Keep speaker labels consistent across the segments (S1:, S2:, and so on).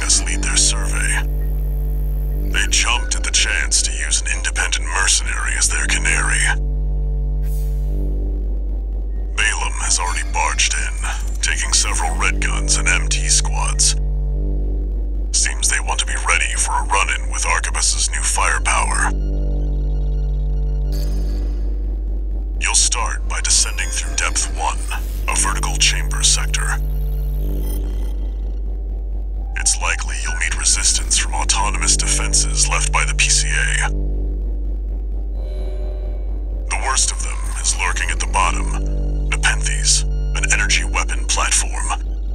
S1: us lead their survey. They jumped at the chance to use an independent mercenary as their canary. Balaam has already barged in, taking several red guns and MT squads. Seems they want to be ready for a run-in with Arquebus's new firepower. You'll start by descending through Depth 1, a vertical chamber sector. It's likely you'll meet resistance from autonomous defenses left by the PCA. The worst of them is lurking at the bottom, Nepenthes, an energy weapon platform.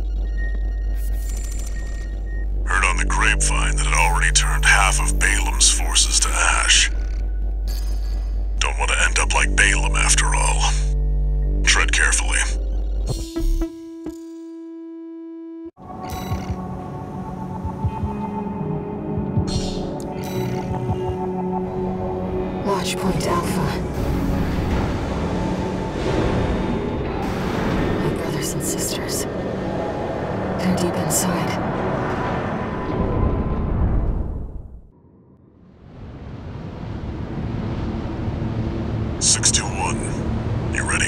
S1: Heard on the grapevine that it already turned half of Balaam's forces to ash. Don't want to end up like Balaam after all. Tread carefully.
S2: Watch point Alpha. My brothers and sisters. They're deep inside.
S1: You ready?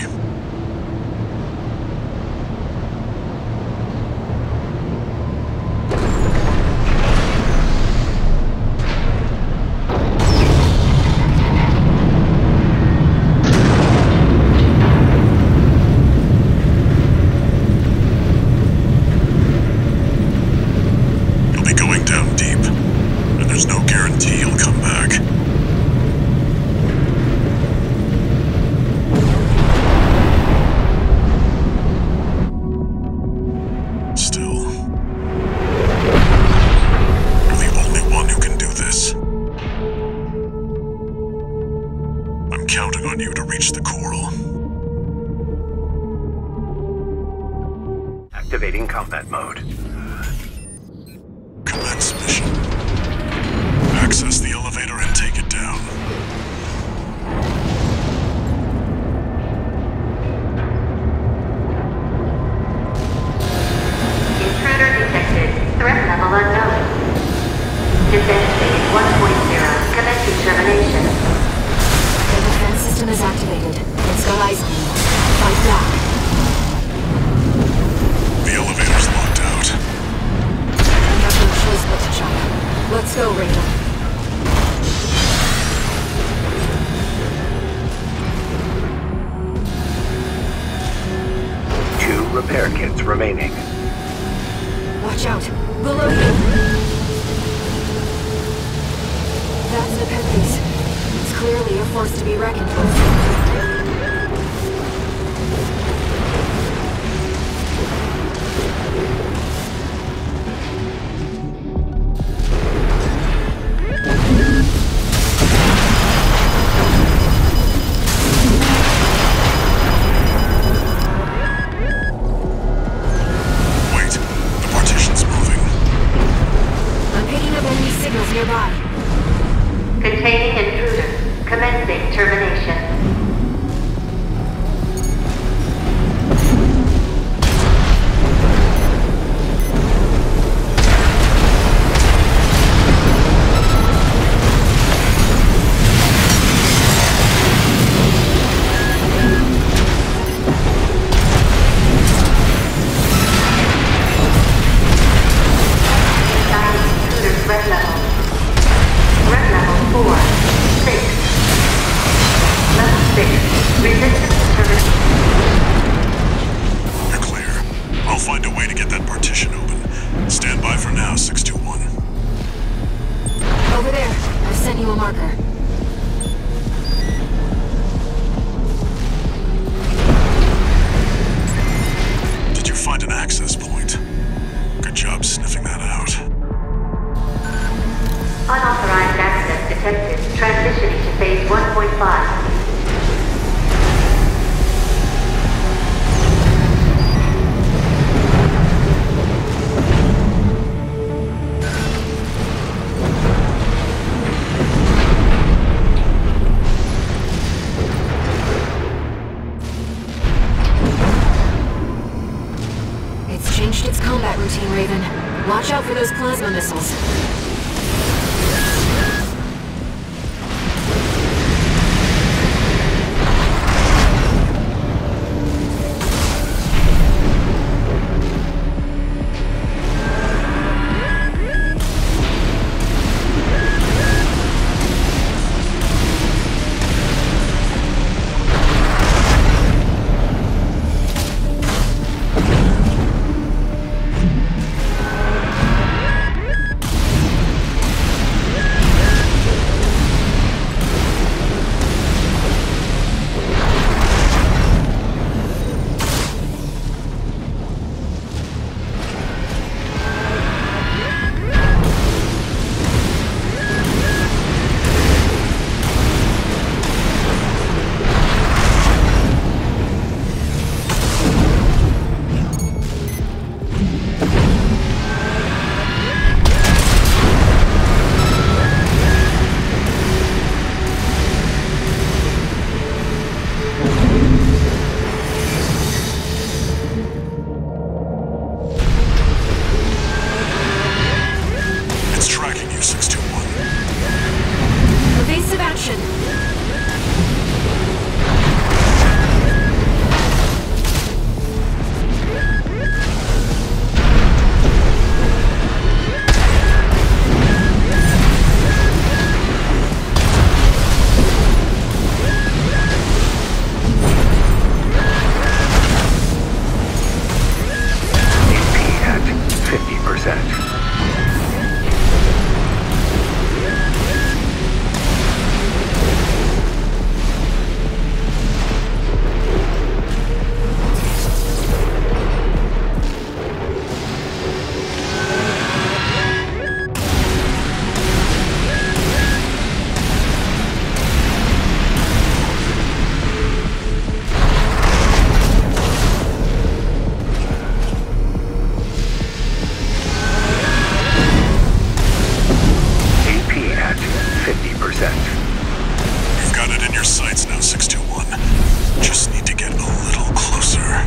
S1: You'll be going down deep, and there's no guarantee you'll come back. Counting on you to reach the coral.
S3: Activating combat mode.
S1: Commence mission. Access the elevator and take it down.
S4: Intruder detected. Threat level unknown. Defense phase 1.0. Commencing termination.
S2: The defense system is activated. It's got eyes on you. Fight back.
S1: The elevator's locked out.
S2: We have no choice but to jump. Let's go, Raven.
S3: Two repair kits remaining.
S2: Watch out. Below you. That's Nepenthes. Clearly a force to be reckoned with.
S1: Wait, the partition's moving.
S2: I'm picking up enemy signals nearby.
S4: Containing intruder. Commencing termination. Intruder's red level. Red level 4. 6. Level 6. Resistance service.
S1: You're clear. I'll find a way to get that partition open. Stand by for now, 621.
S2: Over there. I've sent you a marker.
S1: Did you find an access point? Good job sniffing that out.
S4: Unauthorized access detected. Transitioning to phase 1.5.
S2: It's changed its combat routine, Raven. Watch out for those plasma missiles. Evasive action!
S3: AP at 50%.
S1: You've got it in your sights now, 621. Just need to get a little closer.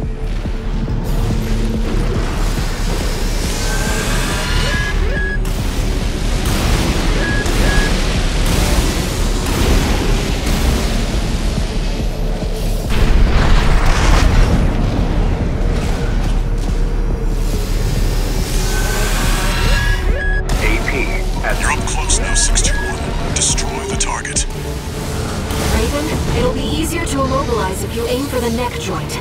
S1: You're up close now, 621. Destroy the target.
S2: Raven, it'll be easier to immobilize if you aim for the neck joint.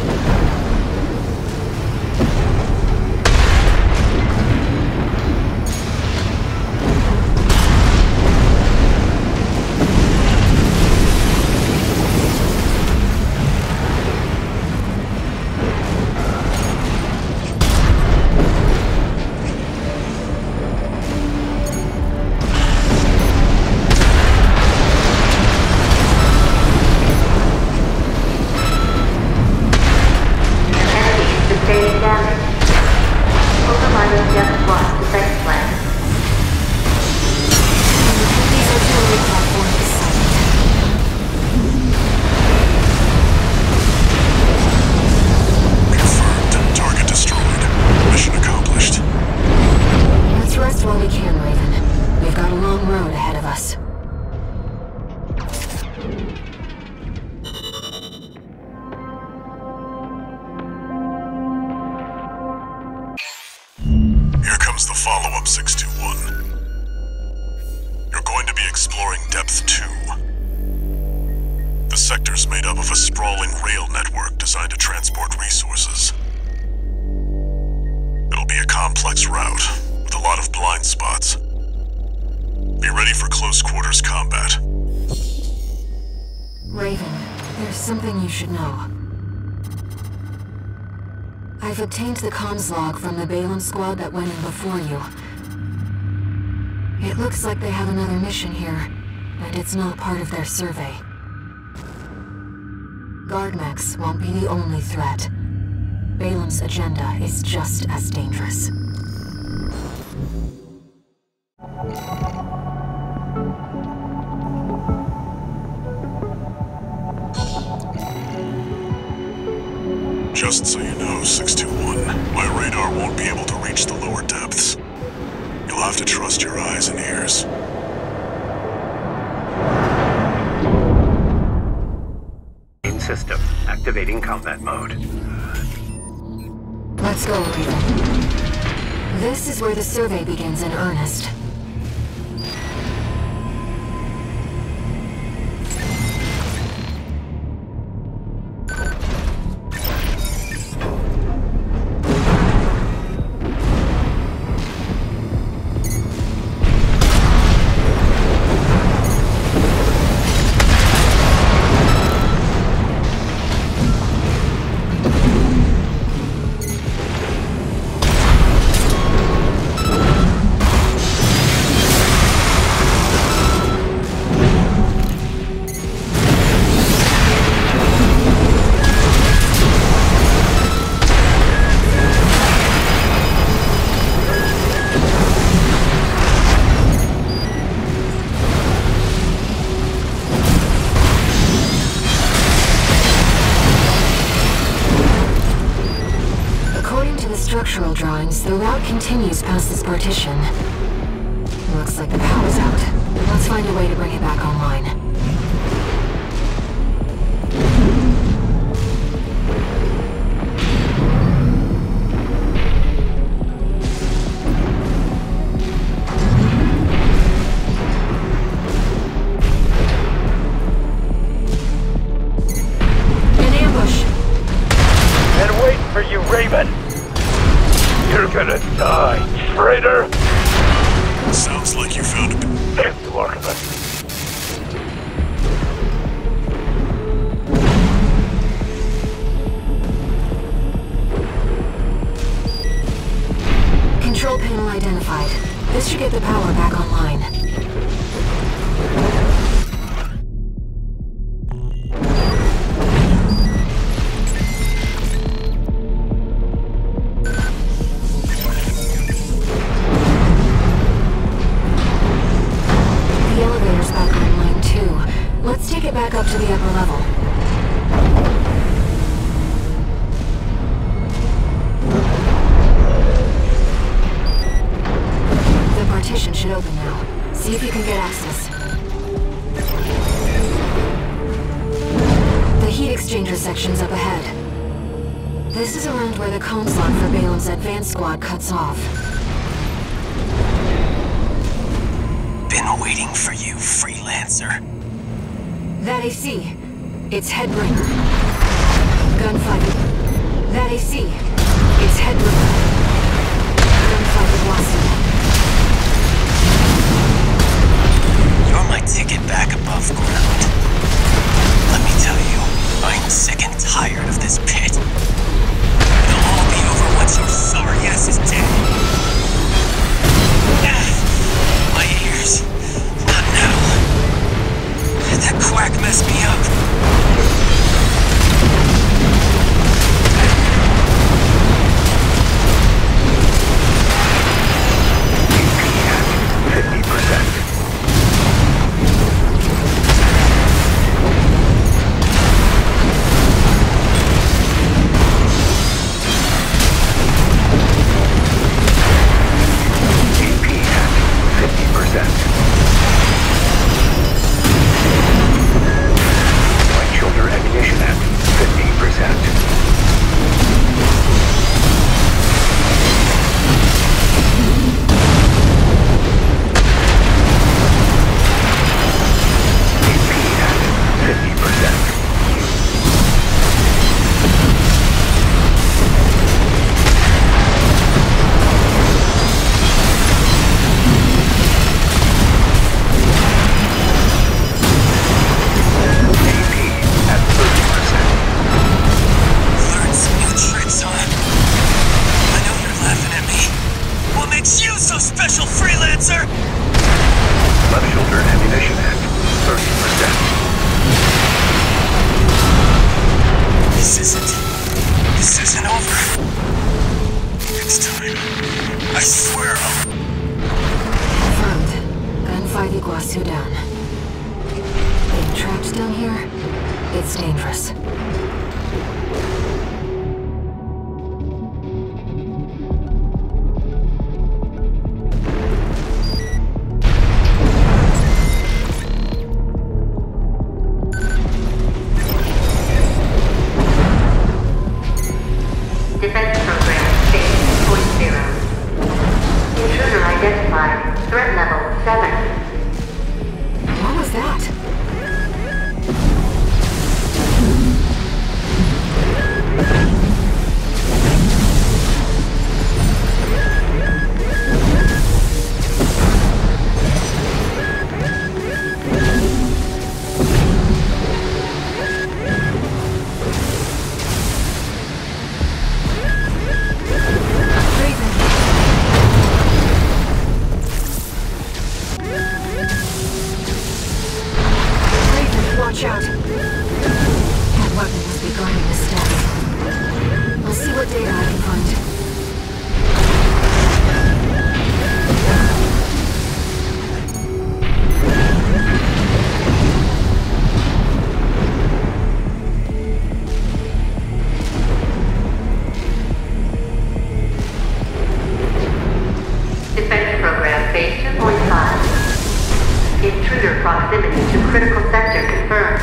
S2: While we can, Raven. We've got a long road ahead of us.
S1: Here comes the follow-up, 621. You're going to be exploring Depth 2. The sector's made up of a sprawling rail network designed to transport resources. It'll be a complex route, with a lot of blind spots. Be ready for close quarters combat.
S2: Raven, there's something you should know. I've obtained the comms log from the Balaam squad that went in before you. It looks like they have another mission here, and it's not part of their survey. Guardmechs won't be the only threat. Balaam's agenda is just as dangerous.
S1: Just so you know, go, 621. My radar won't be able to reach the lower depths. You'll have to trust your eyes and ears.
S3: Main system activating combat mode.
S2: Let's go, Raven. This is where the survey begins in earnest. Structural drawings, the route continues past this partition. Looks like the power's out. Let's find a way to bring it back online. An ambush!
S3: Been waiting for you, Raven! You're gonna die, traitor!
S1: Sounds like you found a...
S3: There's the Archivist.
S2: Control panel identified. This should get the power back online. Let's take it back up to the upper level. The partition should open now. See if you can get access. The heat exchanger section's up ahead. This is around where the comm slot for Balam's advanced squad cuts off.
S5: Been waiting for you, freelancer.
S2: That AC. It's headbringer. Gunfighter. That AC. It's headbringer. Gunfighter Blossom.
S5: You're my ticket back above ground. Let me tell you, I'm sick and tired of this pit. It'll all be over once your sorry ass is dead. My ears. Not now. That quack messed me up.
S3: EP at 50%.
S5: I swear I'll...
S2: Confirmed. Gunfight Iguazu down. Being trapped down here, it's dangerous.
S4: Threat level 7.
S2: What was that? Watch out. That weapon must be guarding the steps. I'll see what data I can find.
S4: Defense program phase 2.5. Intruder proximity to critical sector confirmed.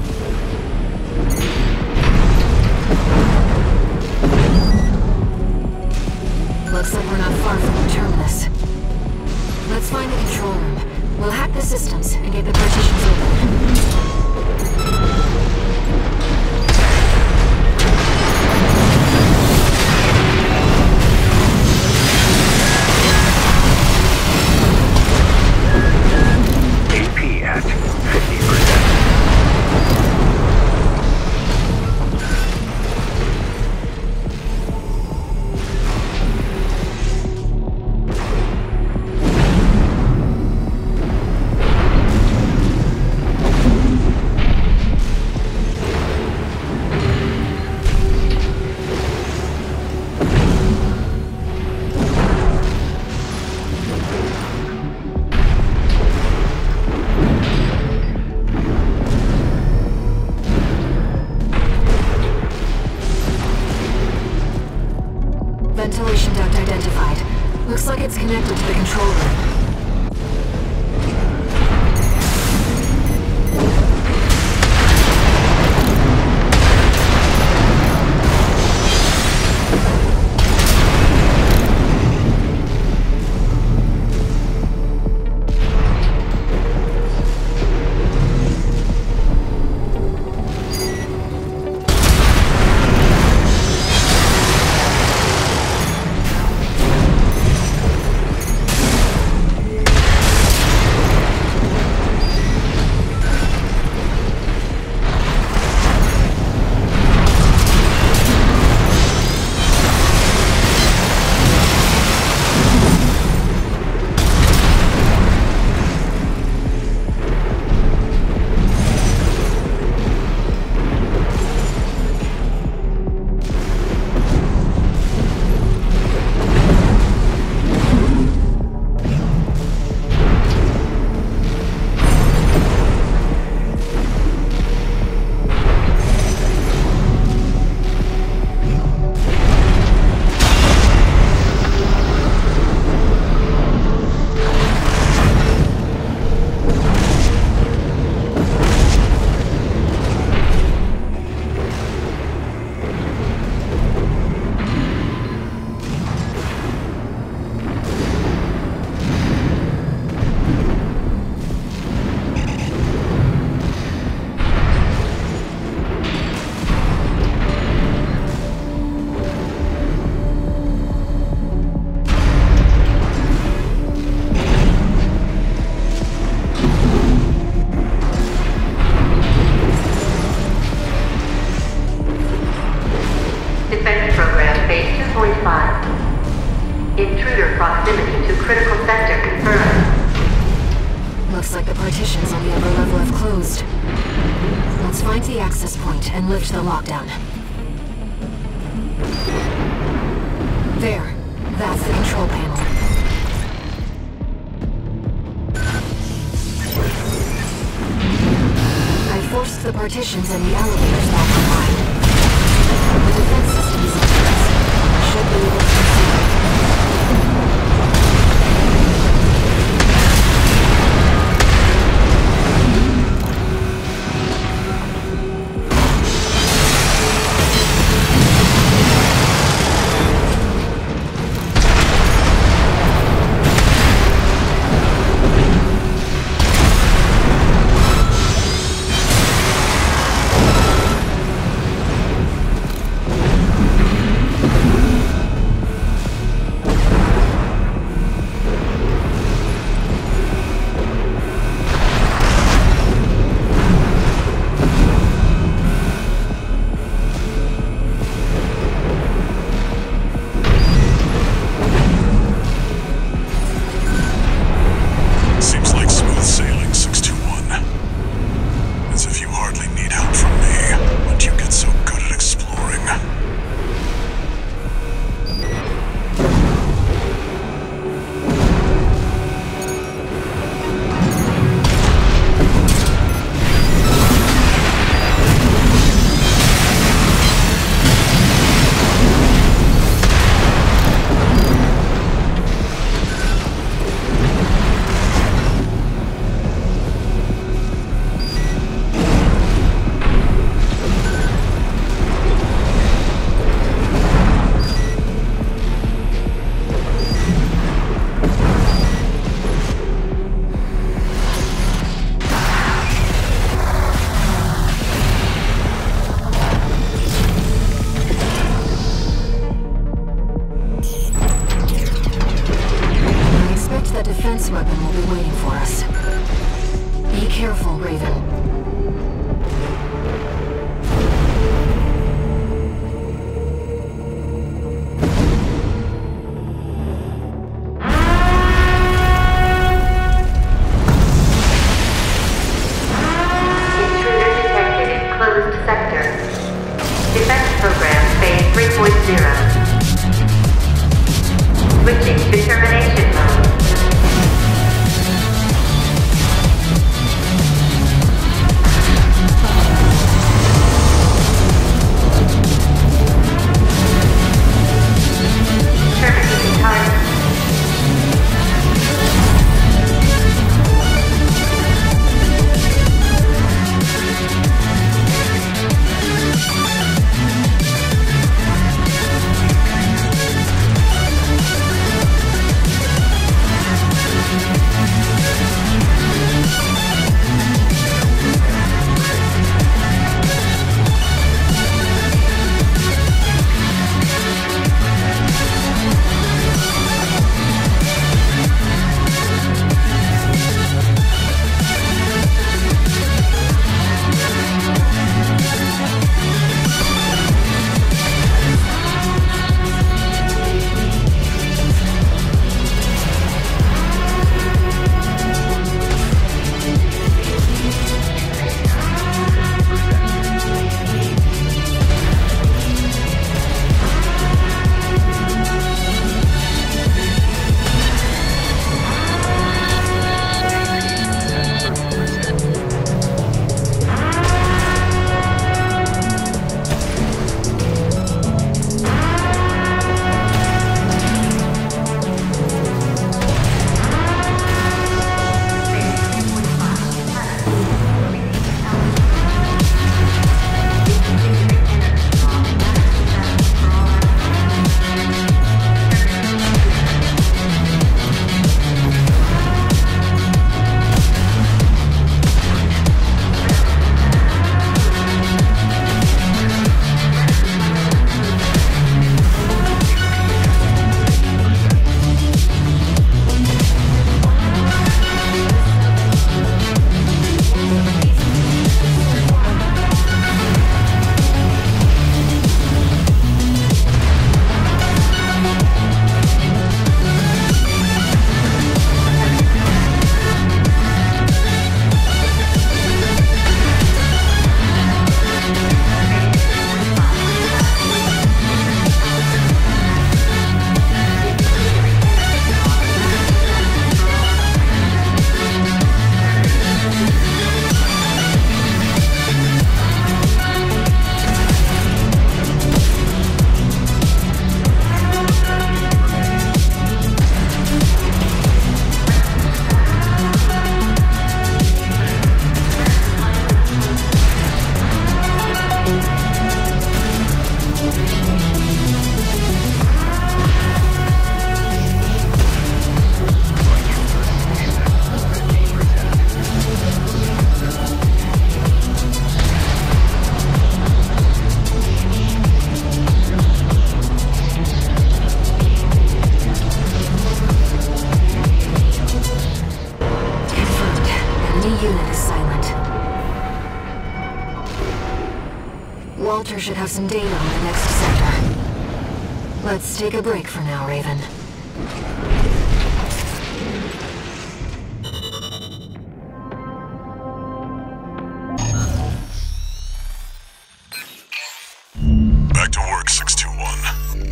S2: Looks like we're not far from the terminus. Let's find the control room. We'll hack the systems and get the partitions open.
S3: At 50%.
S2: Ventilation duct identified. Looks like it's connected to the control room.
S4: Defense program phase 2.5. Intruder proximity to critical sector confirmed.
S2: Looks like the partitions on the upper level have closed. Let's find the access point and lift the lockdown. There. That's the control panel. I forced the partitions and the elevators back online. The defense system is in place. Should be able to proceed. weapon will be waiting for us. Be careful, Raven.
S4: Switching to termination mode. Terminating target.
S2: Walter should have some data on the next sector. Let's take a break for now, Raven.
S1: Back to work, 621.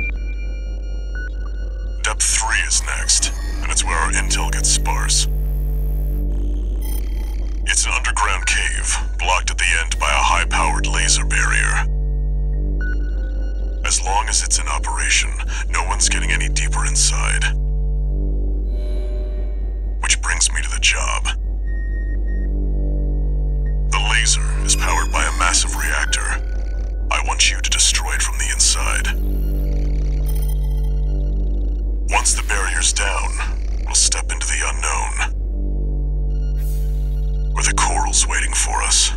S1: Depth 3 is next, and it's where our intel gets sparse. It's an underground cave, blocked at the end by a high-powered laser barrier. As long as it's in operation, no one's getting any deeper inside. Which brings me to the job. The laser is powered by a massive reactor. I want you to destroy it from the inside. Once the barrier's down, we'll step into the unknown. Where the coral's waiting for us.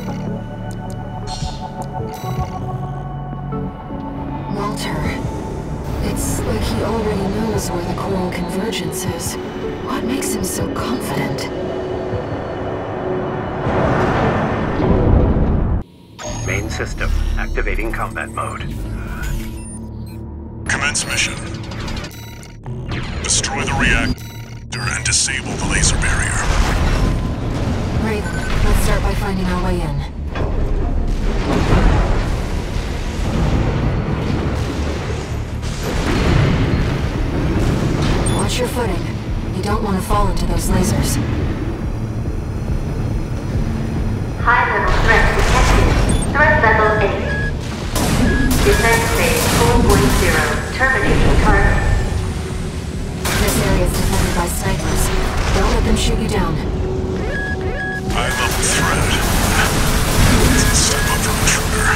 S2: Walter, he already knows where the coral convergence is. What makes him so confident?
S3: Main system activating combat mode.
S1: Commence mission. Destroy the reactor and disable the laser barrier.
S2: Raven, let's start by finding our way in. Watch your footing. You don't want to fall into those lasers.
S4: High-level threat detected. Threat level 8. Defense phase 4.0. Terminating target.
S2: This area is defended by snipers. Don't let them shoot you down.
S1: High-level threat. It's a step up from intruder.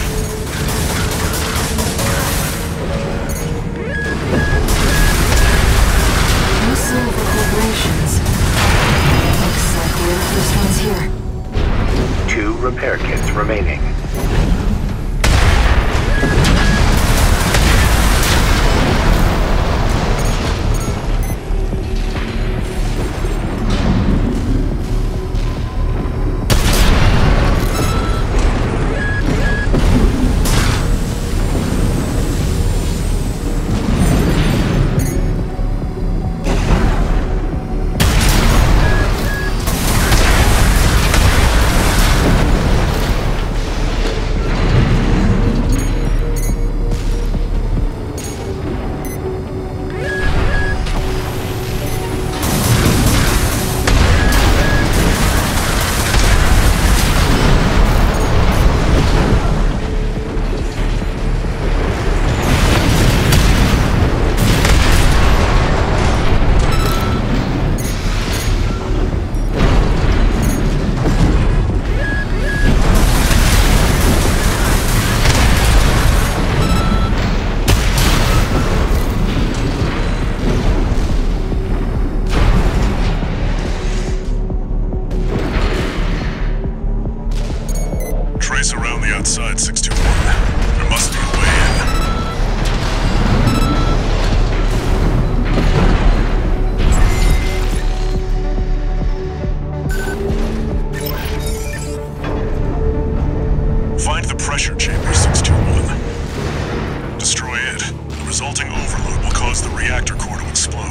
S2: No sign of the corporations. Looks like we're the first ones here.
S3: 2 repair kits remaining.
S1: Trace around the outside, 621. There must be a way in. Find the pressure chamber, 621. Destroy it. The resulting overload will cause the reactor core to explode.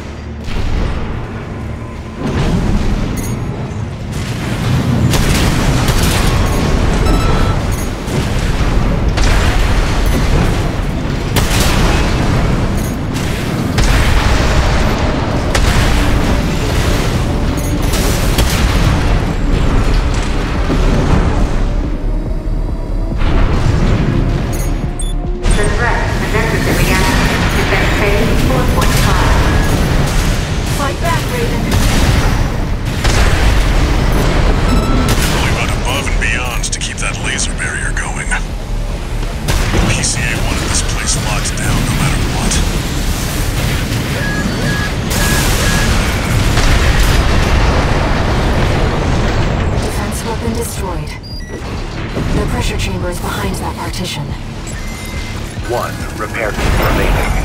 S2: Destroyed. The pressure chamber is behind that partition.
S3: 1 repair kit remaining.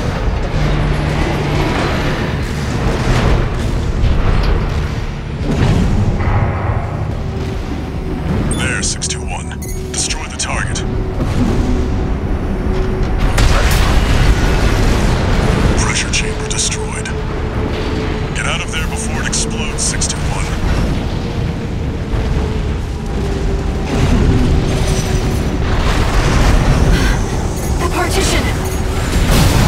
S1: There, 621. Destroy the target. Pressure chamber destroyed. Get out of there before it explodes, 621.
S2: Partition!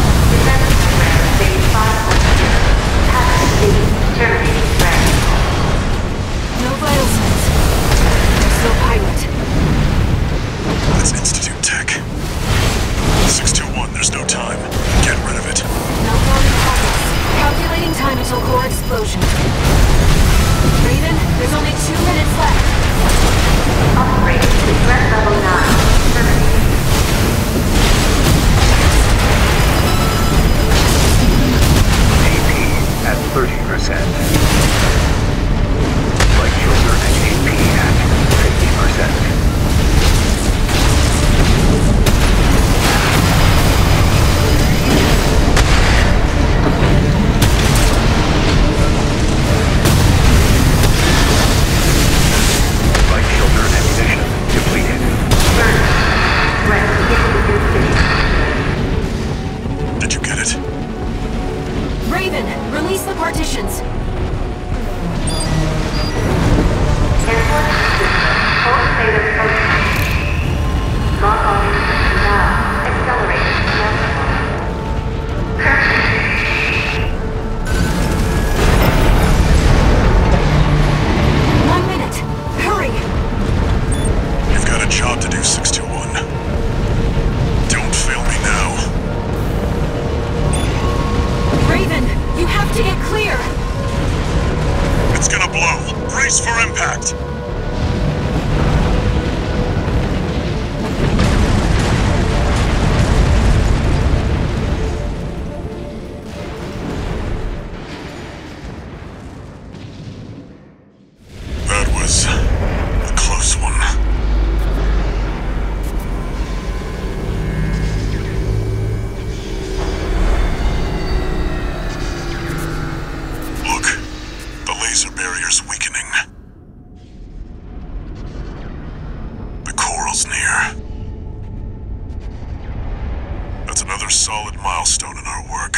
S1: solid milestone in our work.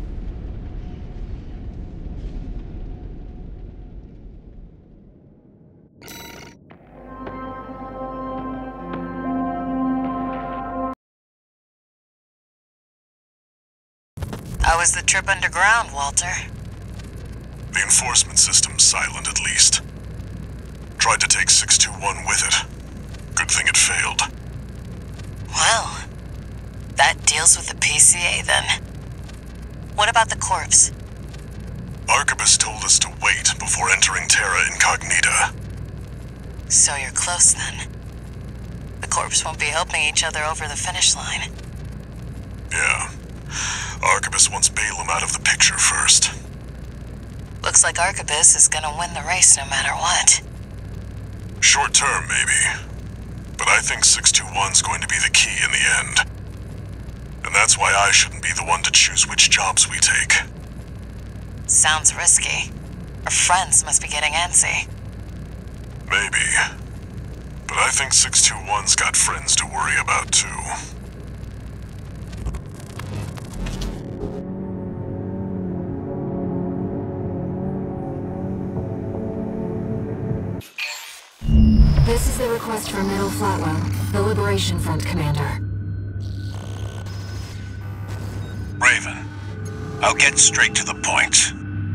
S6: How was the trip underground, Walter?
S1: The enforcement system's silent, at least. Tried to take 621 with it. Good thing it failed.
S6: Well, that deals with the PCA then. What about the corpse?
S1: Arquebus told us to wait before entering Terra Incognita.
S6: So you're close then. The corpse won't be helping each other over the finish line.
S1: Yeah. Arquebus wants Balaam out of the picture first.
S6: Looks like Arquebus is gonna win the race no matter what.
S1: Short term, maybe. But I think 621's going to be the key in the end. And that's why I shouldn't be the one to choose which jobs we take.
S6: Sounds risky. Our friends must be getting antsy.
S1: Maybe. But I think 621's got friends to worry about too.
S2: This is the request from Middle Flatwell, the Liberation Front commander.
S7: Raven, I'll get straight to the point.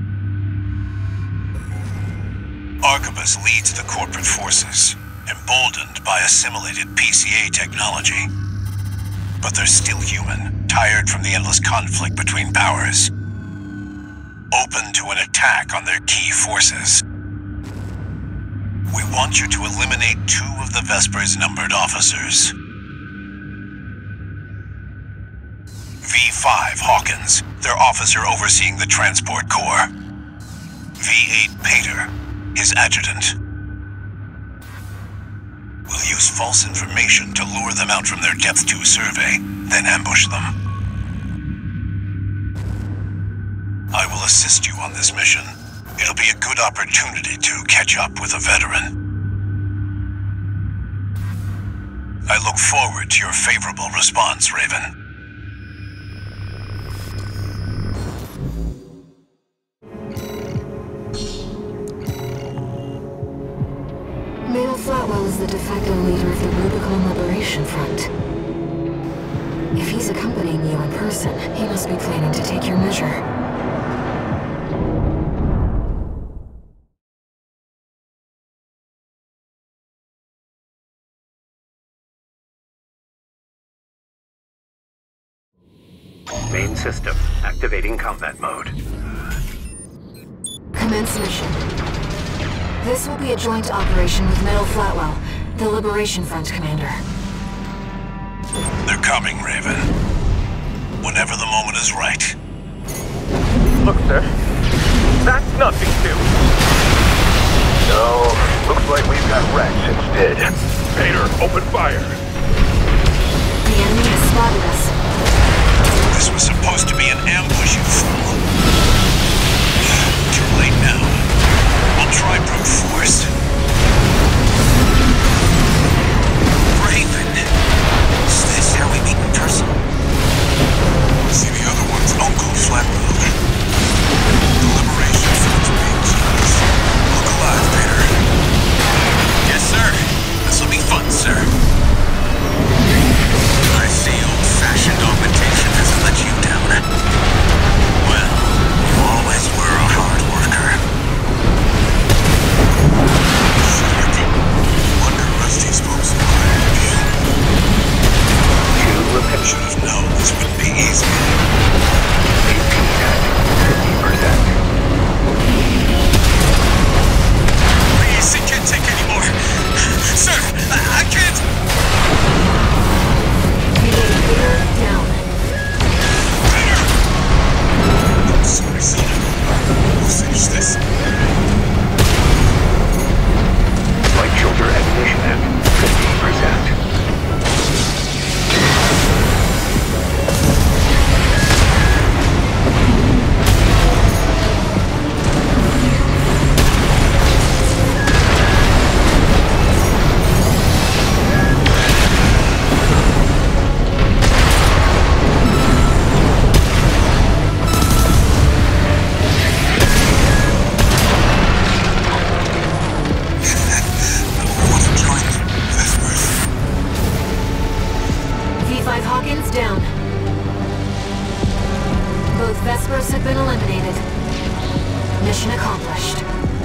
S7: Arquebus leads the corporate forces, emboldened by assimilated PCA technology. But they're still human, tired from the endless conflict between powers. Open to an attack on their key forces. We want you to eliminate 2 of the Vesper's numbered officers. V5 Hawkins, their officer overseeing the transport corps. V8 Pater, his adjutant. We'll use false information to lure them out from their Depth 2 survey, then ambush them. I will assist you on this mission. It'll be a good opportunity to catch up with a veteran. I look forward to your favorable response, Raven.
S2: Middle Flatwell is the de facto leader of the Rubicon Liberation Front. If he's accompanying you in person, he must be planning to take your measure.
S3: Main system, activating combat mode.
S2: Commence mission. This will be a joint operation with Middle Flatwell, the Liberation Front commander.
S7: They're coming, Raven. Whenever the moment is right.
S8: Look, sir. That's nothing new. No, looks like we've got rats instead. Pater, open fire.
S2: The enemy has spotted us.
S7: This was supposed to be an ambush, you fool. Too late now. We'll try brute force.
S5: Raven! Is this how we meet in person?
S1: See the other one's Uncle Flatwell. The Liberation Front's being keys. Look alive, Peter.
S5: Yes, sir. This'll be fun, sir.
S2: Guardians down. Both Vespers have been eliminated. Mission accomplished.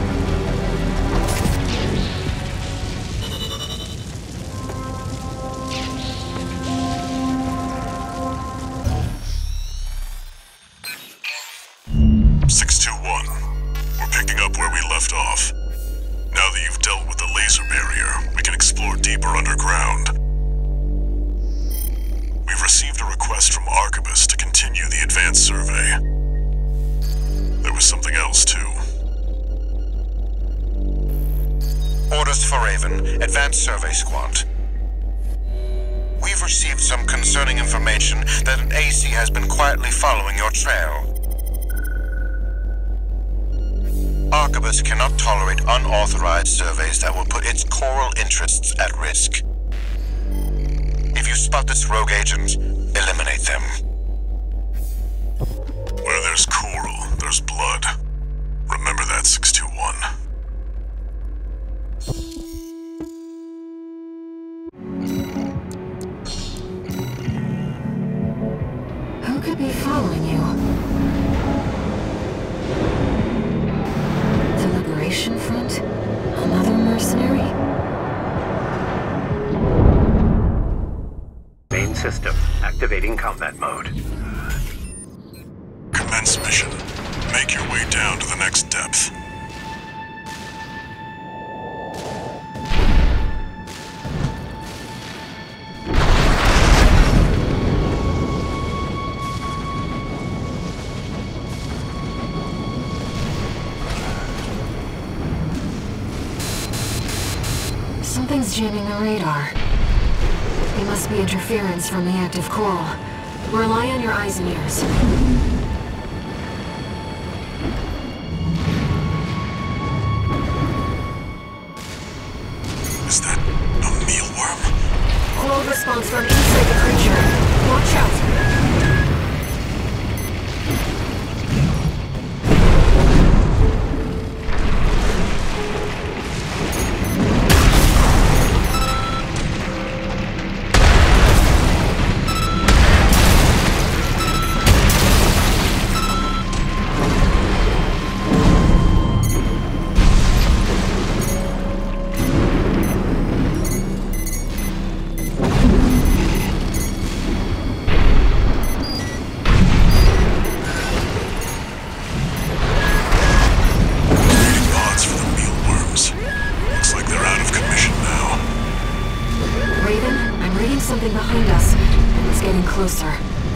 S1: We're picking up where we left off. Now that you've dealt with the laser barrier, we can explore deeper underground. We've received a request from Arquebus to continue the advanced survey. There was something else, too.
S7: Orders for Raven, Advanced Survey Squad. We've received some concerning information that an AC has been quietly following your trail. Arquebus cannot tolerate unauthorized surveys that will put its coral interests at risk. If you spot this rogue agent, eliminate them.
S1: Where there's coral, there's blood. Remember that, 621.
S2: Who could be following you? Front? Another mercenary?
S3: Main system activating combat mode.
S1: Commence mission. Make your way down to the next depth.
S2: Something's jamming the radar. It must be interference from the active coral. Rely on your eyes and ears.
S1: Is that a mealworm?
S2: Cold response from inside the creature. Watch out! Something behind us. It's getting closer.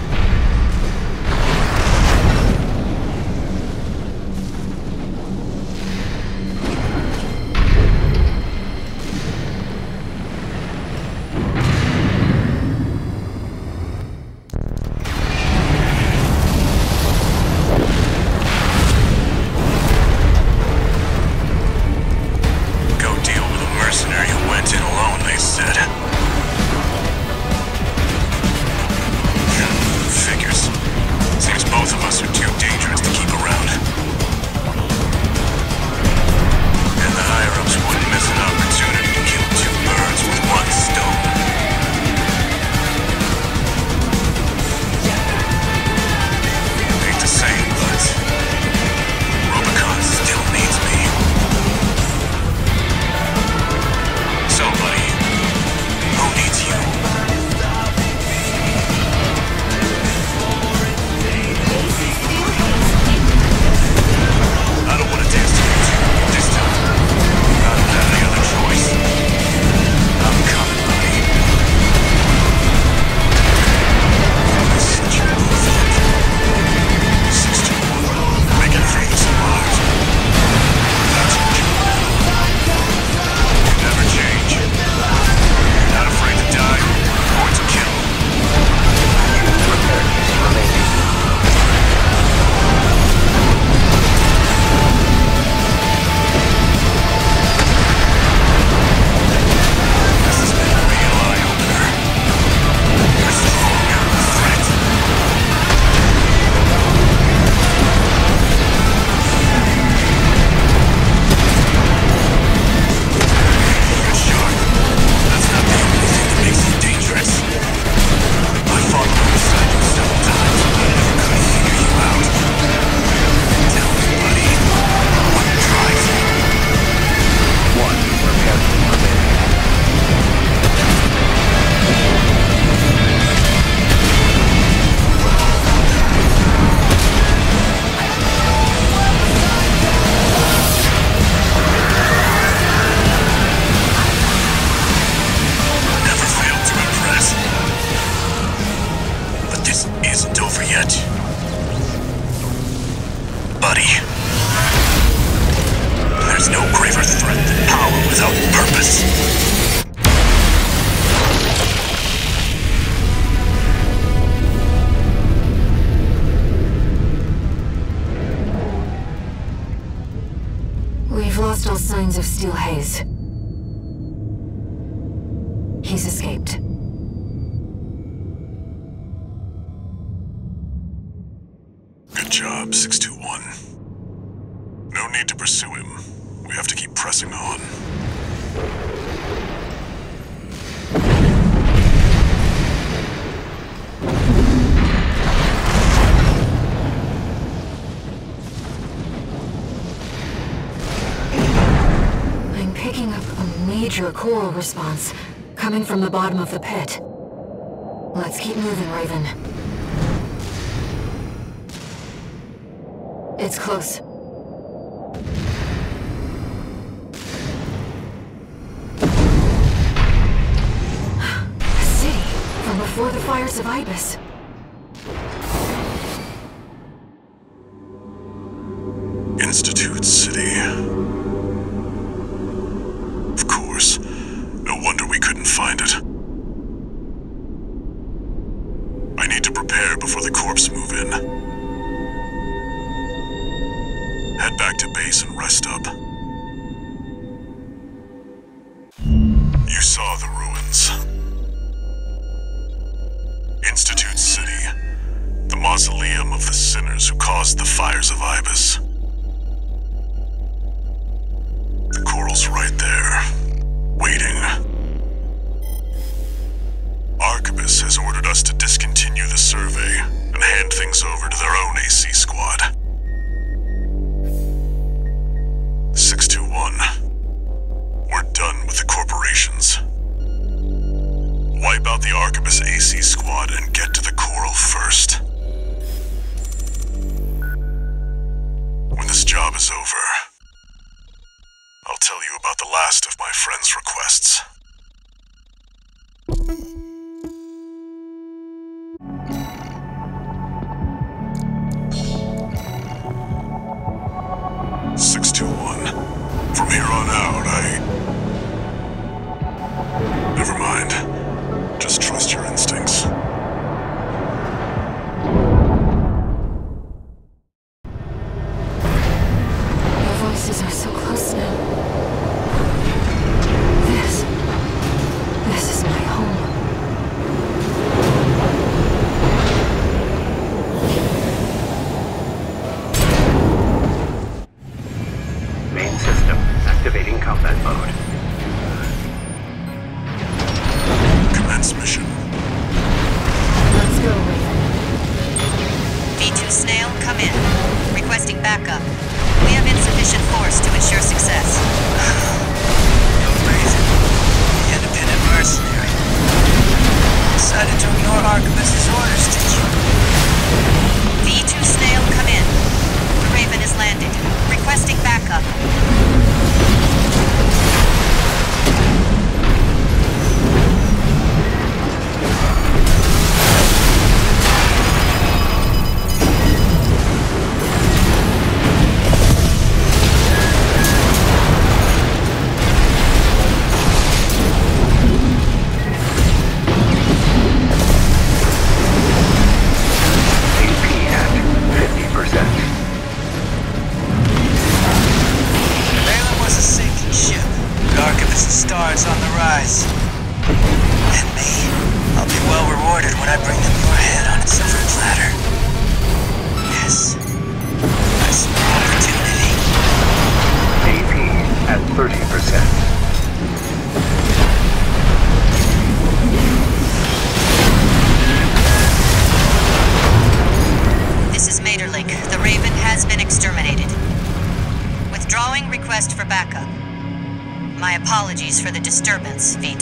S7: Go deal with a mercenary who went in alone, they said.
S5: yet. Buddy. There's no graver threat than power without purpose.
S2: We've lost all signs of Steel Haze. He's escaped.
S1: Good job, 621. No need to pursue him. We have to keep pressing on.
S2: I'm picking up a major coral response coming from the bottom of the pit. Let's keep moving, Raven. It's close. A city from before the fires of Ibis.
S1: Institute City. Of course. No wonder we couldn't find it. I need to prepare before the corps move in. Head back to base and rest up. You saw the ruins. Institute City. The mausoleum of the sinners who caused the fires of Ibis. The coral's right there, waiting. Arquebus has ordered us to discontinue the survey and hand things over to their own AC squad. 621. We're done with the corporations. Wipe out the Arquebus AC squad and get to the coral first. When this job is over, I'll tell you about the last of my friend's requests. From here on out, Never mind. Just trust your instincts.
S2: Your voices are so close now. This is my home.
S3: Main system activating combat mode.
S1: Commence mission.
S2: Let's go, Raven.
S6: V2 Snail, come in. Requesting backup. We have insufficient force to ensure success.
S5: No reason. The independent mercenary. Decided to ignore Arquebus's orders, did you?
S6: V2 Snail, come in. The Raven is landed. Requesting backup.
S5: Stars on the rise. And me, I'll be well rewarded when I bring them your head on a silver platter. Yes, I smell opportunity.
S3: AP at 30%.
S6: This is Materlink. The Raven has been exterminated. Withdrawing request for backup. My apologies for the disturbance, V2.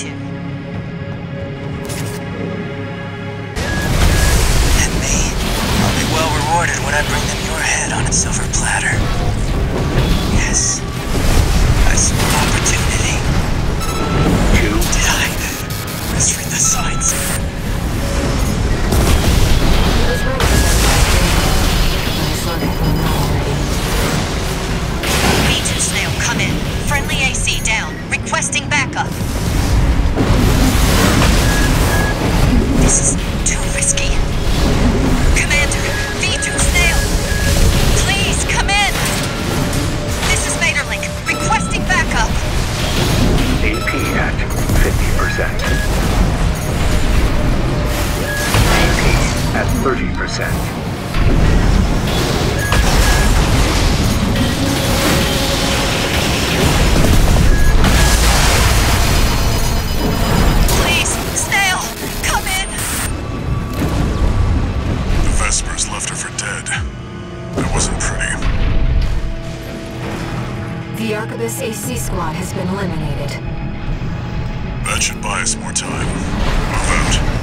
S5: And me, I'll be well rewarded when I bring them your head on a silver platter. Yes, I smell opportunity. Did I misread the signs?
S2: It is Raven.
S6: too risky. Commander, V2 Snail! Please, come in! This is Vaderlink, requesting backup.
S3: AP at 50%. AP at 30%.
S6: Please, Snail, come in!
S1: The Vespers left her for dead. That wasn't pretty.
S2: The Arquebus AC squad has been eliminated.
S1: That should buy us more time. Move out.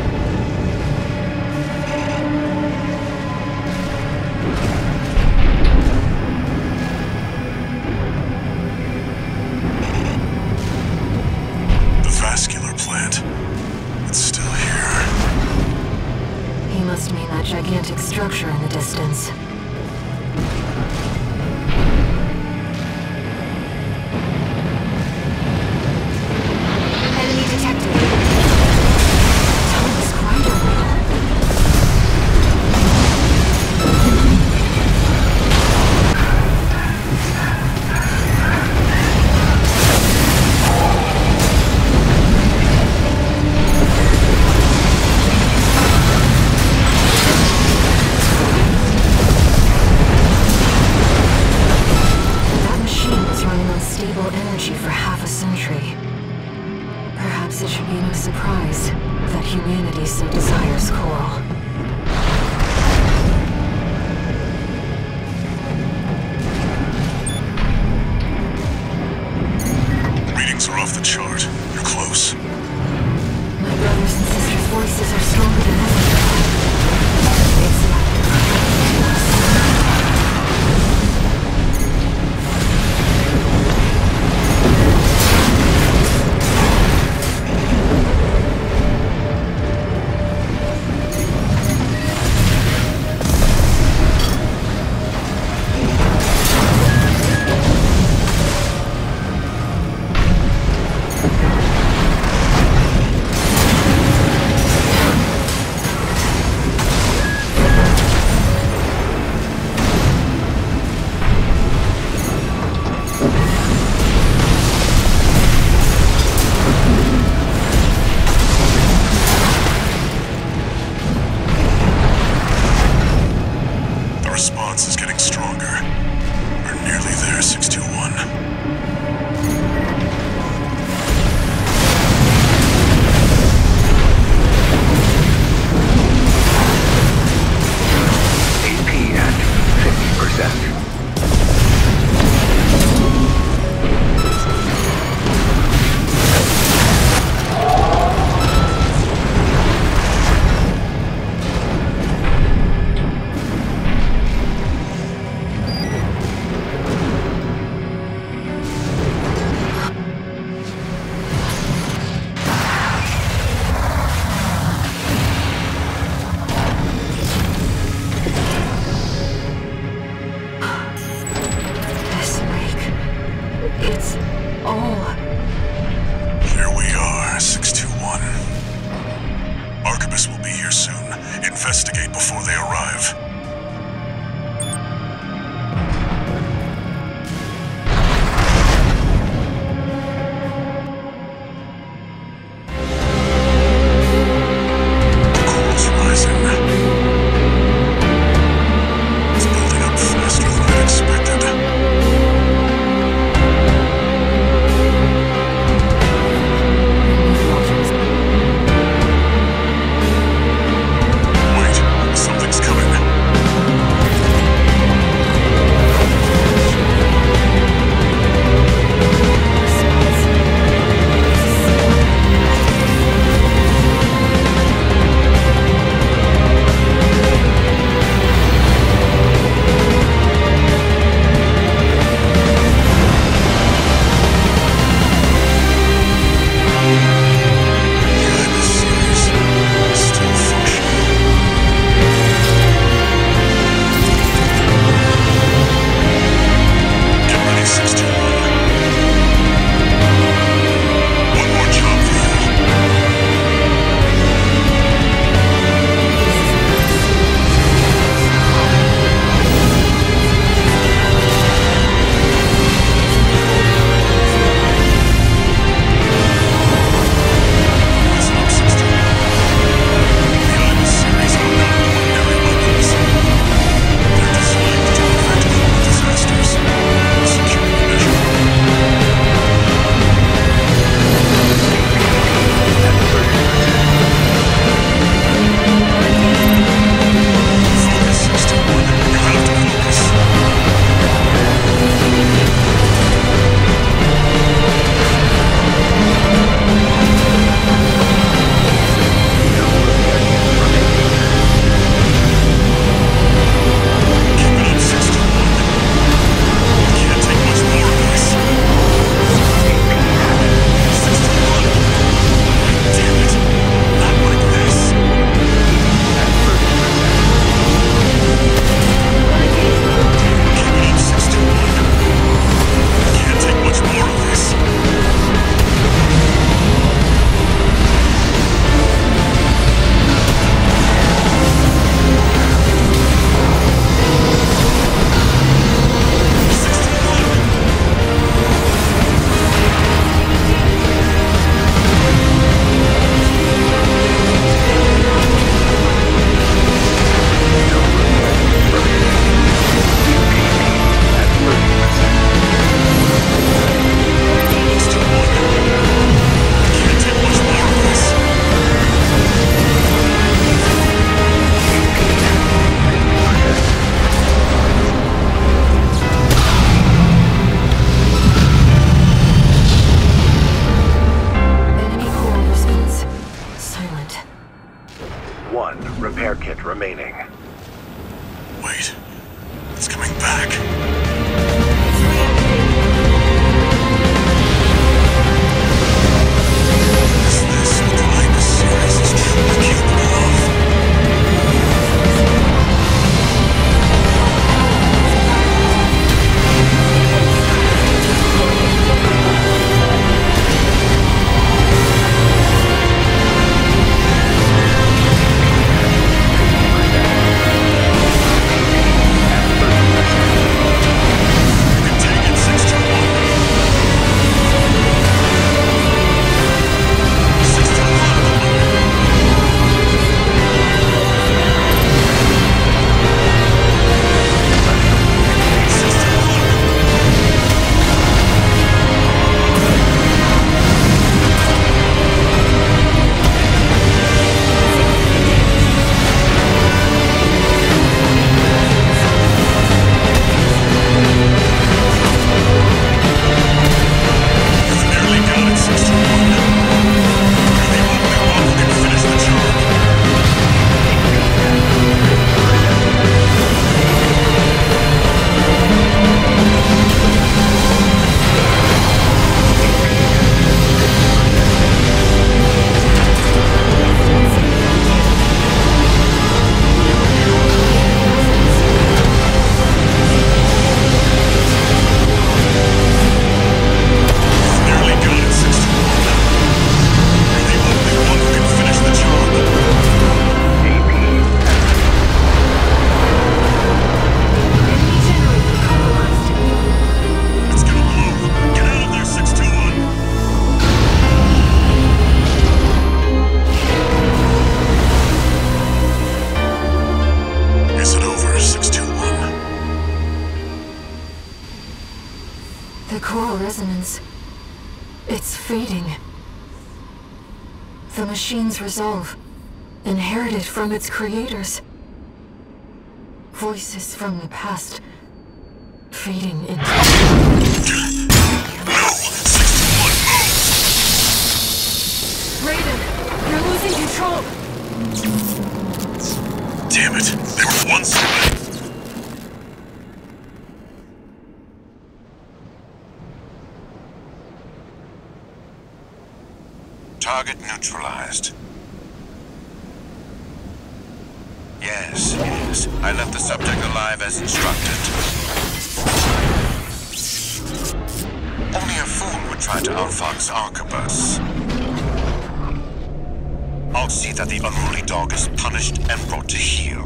S1: The vascular plant. It's still here.
S2: He must mean that gigantic structure in the distance. Enemy detected. Thomas Grider wheel. That machine was running on stable energy for half a century. Perhaps it should be no surprise that humanity so desires coral.
S1: Readings are off the chart. You're close.
S2: My brothers and sisters' voices are stronger than ever. It's
S1: The response is getting stronger. We're nearly there, 621.
S3: AP at 50%.
S2: this lake. It's all.
S1: Here we are, 621. Arquebus will be here soon. Investigate before they arrive. The coral's rising. It's building up faster than I'd expected. Wait, something's coming.
S8: One repair kit remaining.
S1: Wait. It's coming back. Is this what the Ibis series is truly capable of?
S2: The coral resonance. It's fading. The machine's resolve, inherited from its creators. Voices from the past, fading into...
S1: No! 61, move!
S2: Raven, you're losing control!
S1: Damn it! They were one side!
S7: Target neutralized. Yes. I left the subject alive as instructed. Only a fool would try to outfox Arquebus. I'll see that the unruly dog is punished and brought to heel.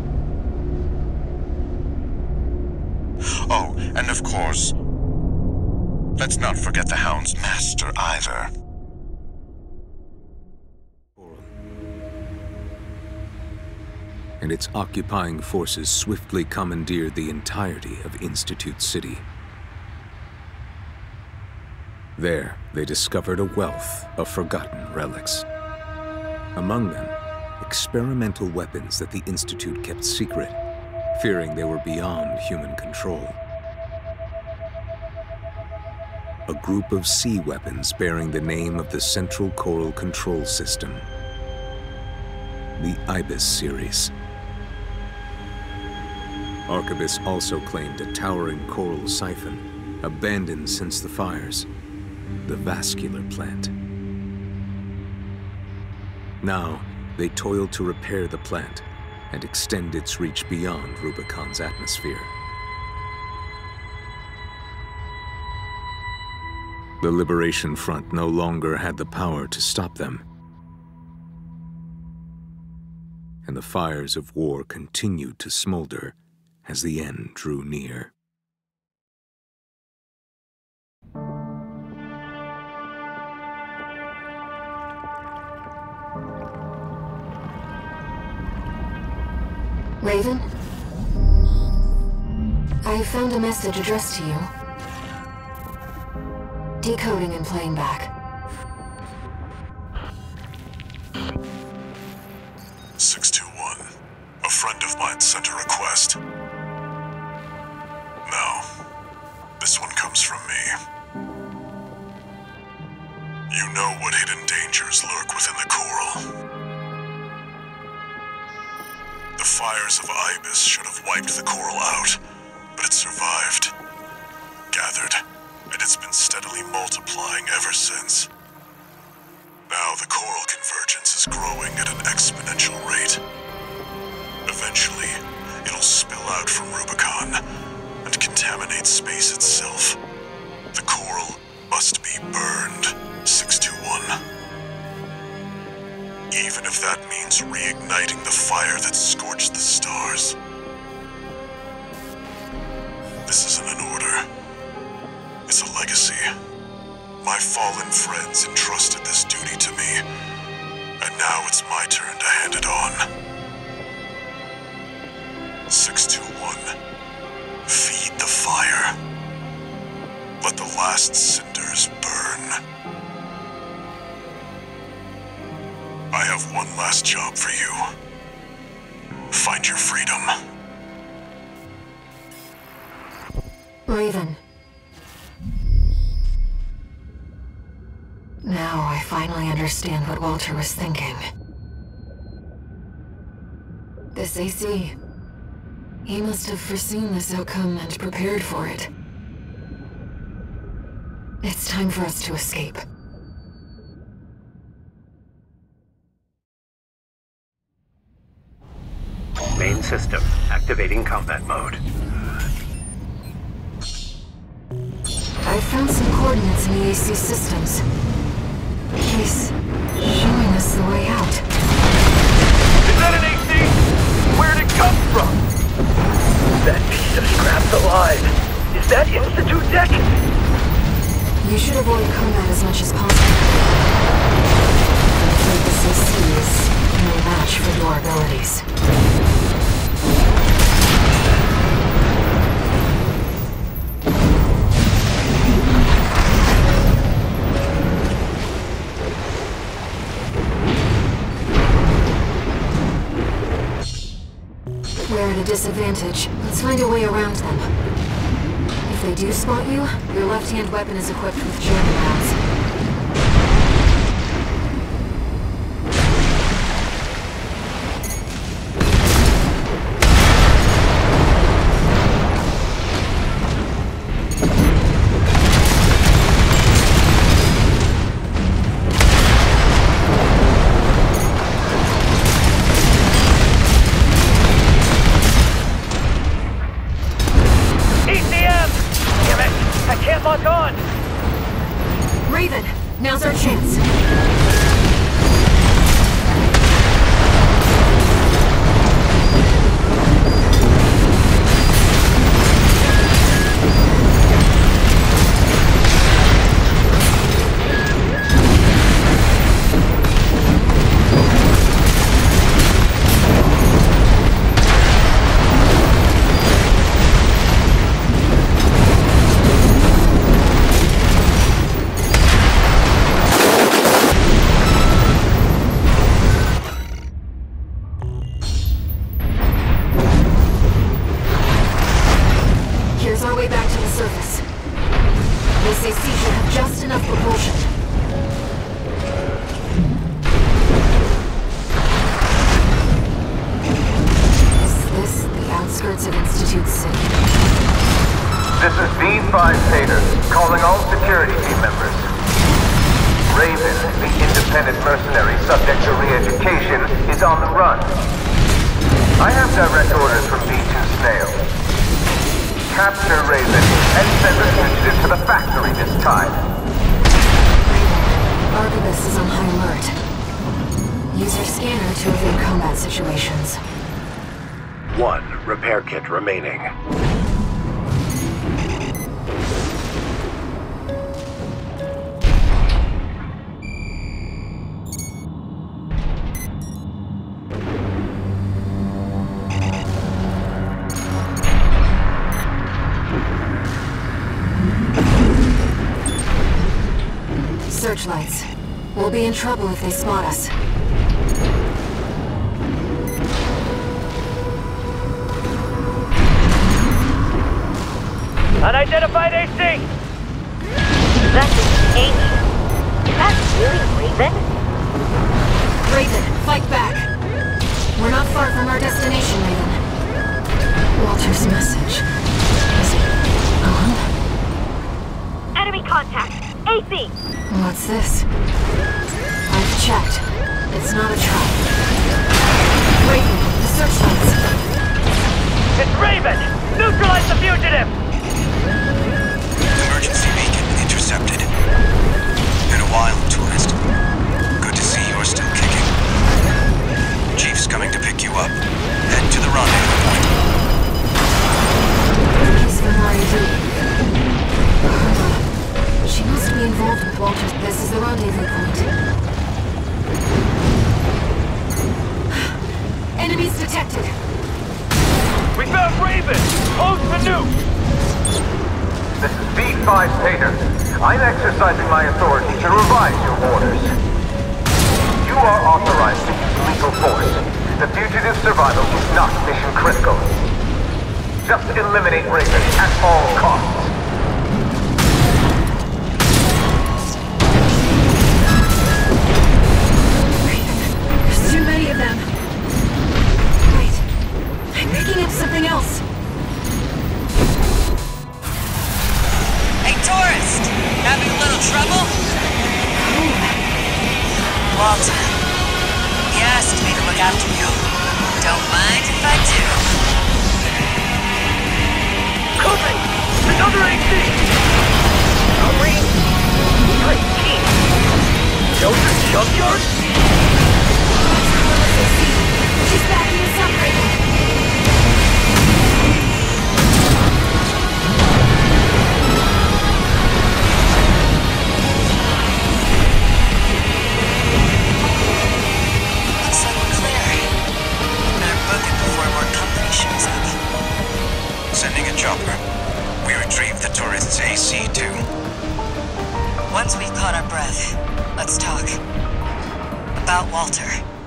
S7: Oh, and of course, let's not forget the Hound's master either.
S9: And its occupying forces swiftly commandeered the entirety of Institute City. There, they discovered a wealth of forgotten relics. Among them, experimental weapons that the Institute kept secret, fearing they were beyond human control. A group of sea weapons bearing the name of the Central Coral Control System, the Ibis series. Arquebus also claimed a towering coral siphon, abandoned since the fires, the vascular plant. Now, they toiled to repair the plant and extend its reach beyond Rubicon's atmosphere. The Liberation Front no longer had the power to stop them, and the fires of war continued to smolder as the end drew near.
S2: Raven? I found a message addressed to you. Decoding and playing back.
S1: 621. A friend of mine sent a request. No. This one comes from me. You know what hidden dangers lurk within the coral. The fires of Ibis should have wiped the coral out, but it survived. Gathered, and it's been steadily multiplying ever since. Now the coral convergence is growing at an exponential rate. Eventually, it'll spill out from Rubicon and contaminate space itself. The coral must be burned, 621. Even if that means reigniting the fire that scorched the stars. This isn't an order. It's a legacy. My fallen friends entrusted this duty to me, and now it's my turn to hand it on. 621. Feed the fire. Let the last cinders burn. I have one last job for you. Find your freedom.
S2: Raven. Now I finally understand what Walter was thinking. This AC... he must have foreseen this outcome and prepared for it. It's time for us to escape.
S3: Main system, activating combat mode.
S2: I found some coordinates in the AC systems. He's showing us the way out.
S8: Is that an AC? Where'd it come from? That piece of scrap's alive. Is that Institute Deck?
S2: You should avoid combat as much as possible. I'm afraid this AC is no match for your abilities. We're at a disadvantage. Let's find a way around them. If they do spot you, your left-hand weapon is equipped with German rounds. Raven, now's our chance. This AC should have just enough propulsion. Is this the outskirts of Institute City?
S8: This is V5 Tater, calling all security team members. Raven, the independent mercenary subject to re-education, is on the run. I have direct orders from B2 Snail. Capture Raven and send a fugitive to the factory this time.
S2: Arquebus is on high alert. Use your scanner to evade combat situations.
S3: 1 repair kit remaining.
S2: Searchlights. We'll be in trouble if they spot us.
S10: Unidentified AC!
S4: That's ancient. Is that really Raven?
S2: Raven, fight back! We're not far from from our destination, Raven. Walter's message. Is it on?
S4: Enemy contact! AC!
S2: What's this? I've checked. It's not a trap. Raven, the searchlights.
S8: It's Raven! Neutralize the fugitive!
S7: Emergency beacon intercepted. Been a while, tourist. Good to see you're still kicking. Chief's coming to pick you up. Head to the rendezvous point.
S2: He's the rendezvous. She must be involved with Walter's. This is the rendezvous point. Enemies detected.
S8: We found Raven! Hold the nuke! This is V5 Tater. I'm exercising my authority to revise your orders. You are authorized to use lethal force. The fugitive's survival is not mission critical. Just eliminate Raven at all costs.
S2: There's too many of them. Wait. I'm picking up something else.
S6: Hey, tourist! Having a little trouble? Walter. He asked me to look after you. Don't mind if I do.
S8: Copy! Another AC! Marine! Great team! Delta Junkyard?
S2: She's backing us up, Raven.
S6: Looks like we're clear. Better book it before more company shows up.
S7: Sending a chopper. We retrieved the tourist's AC, too.
S6: Once we've caught our breath, let's talk. About Walter.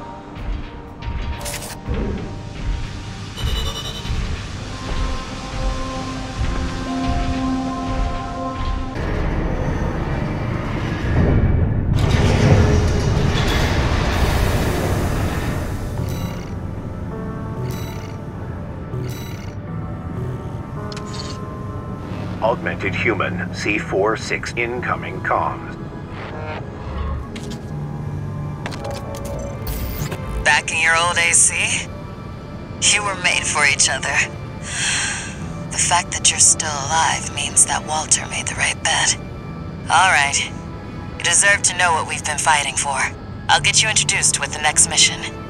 S3: Augmented human, C46 incoming comms.
S6: Back in your old AC? You were made for each other. The fact that you're still alive means that Walter made the right bet. Alright. You deserve to know what we've been fighting for. I'll get you introduced with the next mission.